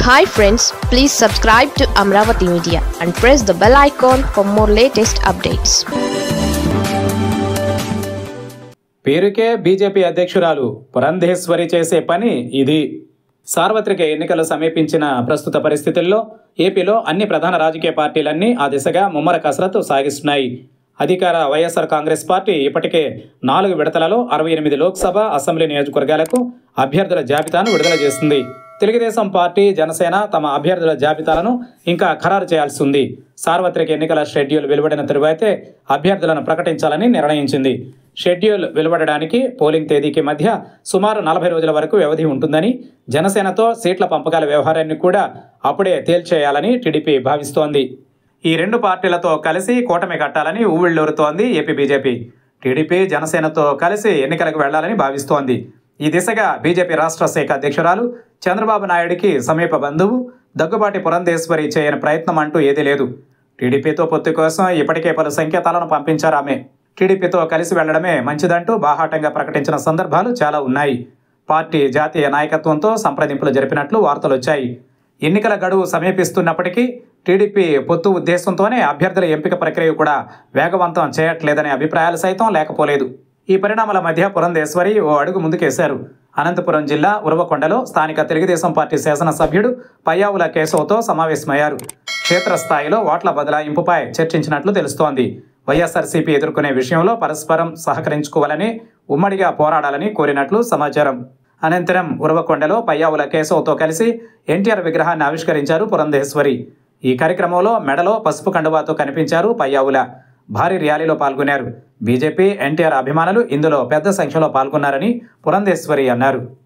Hi friends, please subscribe to Amravati Media and press the bell icon for more latest updates. పేరుకే BJP అధ్యక్షురాలు పురంధేశ్వరి చేసే పని ఇది. సార్వత్రిక ఎన్నికలు సమీపించిన ప్రస్తుత పరిస్థితుల్లో ఏపీలో అన్ని ప్రధాన రాజకీయ పార్టీలన్నీ ఆ దిశగా ముమ్మర కసరత్తు సాగిస్తున్నాయి. అధికార వైఎస్ఆర్ కాంగ్రెస్ పార్టీ ఇప్పటికే 4 విడతలలో 68 లోక్సభ అసెంబ్లీ నియోజకవర్గాలకు అభ్యర్థుల జాబితాను విడుదల చేసింది. తెలుగుదేశం పార్టీ, జనసేన తమ అభ్యర్థుల జాబితాలను ఇంకా ఖరారు చేయాల్సి ఉంది. సార్వత్రిక ఎన్నికల షెడ్యూల్ వెలువడిన తరువాతే అభ్యర్థులను ప్రకటించాలని నిర్ణయించింది. షెడ్యూల్ వెలువడడానికి పోలింగ్ తేదీకి మధ్య సుమారు 40 రోజుల వరకు వ్యవధి ఉంటుందని, జనసేనతో సీట్ల పంపకాల వ్యవహారాన్ని కూడా అప్పుడే తేల్చేయాలని టీడీపీ భావిస్తోంది. ఈ 2 పార్టీలతో కలిసి కూటమి కట్టాలని ఊవిళ్లూరుతోంది ఏపీ బీజేపీ. టీడీపీ జనసేనతో కలిసి ఎన్నికలకు వెళ్లాలని భావిస్తోంది. ఈ దిశగా బీజేపీ రాష్ట్ర శాఖ అధ్యక్షురాలు చంద్రబాబు నాయుడికి సమీప బంధువు దగ్గుబాటి పురంధేశ్వరి చేయని ప్రయత్నం అంటూ ఏదీ లేదు. టీడీపీతో పొత్తు కోసం ఇప్పటికే పలు సంకేతాలను పంపించారు ఆమె. టీడీపీతో కలిసి వెళ్లడమే మంచిదంటూ బాహాటంగా ప్రకటించిన సందర్భాలు చాలా ఉన్నాయి. పార్టీ జాతీయ నాయకత్వంతో సంప్రదింపులు జరిపినట్లు వార్తలు వచ్చాయి. ఎన్నికల గడువు సమీపిస్తున్నప్పటికీ టీడీపీ పొత్తు ఉద్దేశంతోనే అభ్యర్థుల ఎంపిక ప్రక్రియ కూడా వేగవంతం చేయట్లేదనే అభిప్రాయాలు సైతం లేకపోలేదు. ఈ పరిణామాల మధ్య పురంధేశ్వరి ఓ అడుగు ముందుకేశారు. అనంతపురం జిల్లా ఉరవకొండలో స్థానిక తెలుగుదేశం పార్టీ శాసనసభ్యుడు పయ్యావుల కేశవ్తో సమావేశమయ్యారు. క్షేత్రస్థాయిలో ఓట్ల బదలాయింపుపై చర్చించినట్లు తెలుస్తోంది. వైఎస్ఆర్సీపీ ఎదుర్కొనే విషయంలో పరస్పరం సహకరించుకోవాలని, ఉమ్మడిగా పోరాడాలని కోరినట్లు సమాచారం. అనంతరం ఉరవకొండలో పయ్యావుల కేశవ్తో కలిసి ఎన్టీఆర్ విగ్రహాన్ని ఆవిష్కరించారు పురంధేశ్వరి. ఈ కార్యక్రమంలో మెడలో పసుపు కండువాతో కనిపించారు పయ్యావుల. భారీ ర్యాలీలో పాల్గొన్నారు. బీజేపీ, ఎన్టీఆర్ అభిమానులు ఇందులో పెద్ద సంఖ్యలో పాల్గొన్నారని పురంధేశ్వరి అన్నారు.